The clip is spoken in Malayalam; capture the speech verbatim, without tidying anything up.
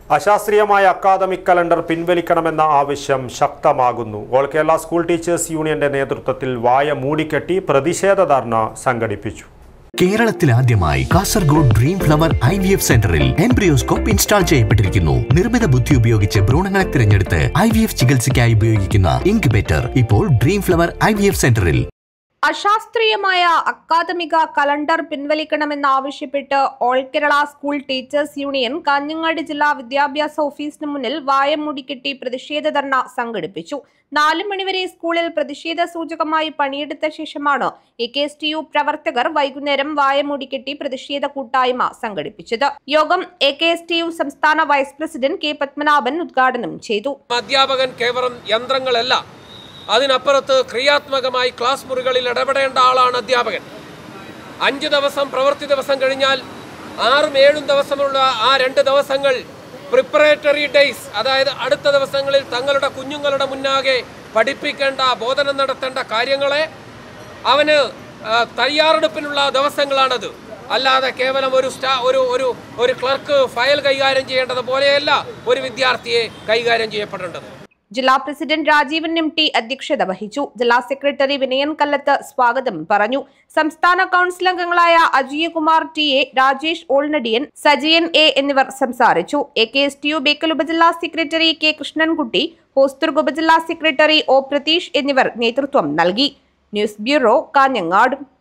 അശാസ്ത്രീയമായ അക്കാദമിക് കലണ്ടർ പിൻവലിക്കണമെന്ന ആവശ്യം ശക്തമാകുന്നു. ഓൾ കേരള സ്കൂൾ ടീച്ചേഴ്സ് യൂണിയന്റെ നേതൃത്വത്തിൽ വായ മൂടിക്കെട്ടി പ്രതിഷേധ ധർണ സംഘടിപ്പിച്ചു. കേരളത്തിൽ ആദ്യമായി Kasaragod dream flower I V F സെന്ററിൽ എംബ്രിയോസ്കോപ്പ് ഇൻസ്റ്റാൾ ചെയ്യപ്പെട്ടിരിക്കുന്നു. നിർമ്മിത ബുദ്ധി ഉപയോഗിച്ച് ഭ്രൂണങ്ങളെ തിരഞ്ഞെടുത്ത് ഐ വി എഫ് ചികിത്സയ്ക്കായി ഉപയോഗിക്കുന്ന ഇൻക്യുബേറ്റർ ഇപ്പോൾ dream flower I V F സെന്ററിൽ. അശാസ്ത്രീയമായ അക്കാദമിക കലണ്ടർ പിൻവലിക്കണമെന്നാവശ്യപ്പെട്ട് all Kerala school teachers union Kanhangad ജില്ലാ വിദ്യാഭ്യാസ ഓഫീസിന് മുന്നിൽ വായ മൂടിക്കെട്ടി പ്രതിഷേധ ധർണ സംഘടിപ്പിച്ചു. നാല് മണിവരെ സ്കൂളിൽ പ്രതിഷേധ സൂചകമായി പണിയെടുത്ത ശേഷമാണ് A K S T U പ്രവർത്തകർ വൈകുന്നേരം വായ മൂടിക്കെട്ടി പ്രതിഷേധ കൂട്ടായ്മ സംഘടിപ്പിച്ചത്. യോഗം A K S T U സംസ്ഥാന വൈസ് പ്രസിഡന്റ് കെ പത്മനാഭൻ ഉദ്ഘാടനം ചെയ്തു. അധ്യാപകൻ കേവലം യന്ത്രങ്ങളല്ല, അതിനപ്പുറത്ത് ക്രിയാത്മകമായി ക്ലാസ് മുറികളിൽ ഇടപെടേണ്ട ആളാണ് അധ്യാപകൻ. അഞ്ച് ദിവസം പ്രവൃത്തി ദിവസം കഴിഞ്ഞാൽ ആറും ഏഴും ദിവസമുള്ള ആ രണ്ട് ദിവസങ്ങൾ പ്രിപ്പറേറ്ററി ഡേയ്സ്, അതായത് അടുത്ത ദിവസങ്ങളിൽ തങ്ങളുടെ കുഞ്ഞുങ്ങളുടെ മുന്നാകെ പഠിപ്പിക്കേണ്ട, ബോധനം നടത്തേണ്ട കാര്യങ്ങളെ അവന് തയ്യാറെടുപ്പിനുള്ള ദിവസങ്ങളാണത്. അല്ലാതെ കേവലം ഒരു സ്റ്റാ ഒരു ഒരു ഒരു ക്ലർക്ക് ഫയൽ കൈകാര്യം ചെയ്യേണ്ടത് പോലെയല്ല ഒരു വിദ്യാർത്ഥിയെ കൈകാര്യം ചെയ്യപ്പെടേണ്ടത്. ജില്ലാ പ്രസിഡന്റ് രാജീവൻ എം ടി അധ്യക്ഷത വഹിച്ചു. ജില്ലാ സെക്രട്ടറി വിനയൻ കല്ലത്ത് സ്വാഗതം പറഞ്ഞു. സംസ്ഥാന കൗൺസിൽ അംഗങ്ങളായ Ajayakumar T A, Rajesh Olnadiyan, Sajiyan A എന്നിവർ സംസാരിച്ചു. A K S T U Bekal ഉപജില്ലാ സെക്രട്ടറി കെ കൃഷ്ണൻകുട്ടി, ഹോസ്ദുർഗ് ഉപജില്ലാ സെക്രട്ടറി ഒ പ്രതീഷ് എന്നിവർ നേതൃത്വം നൽകി. News bureau, Kanhangad.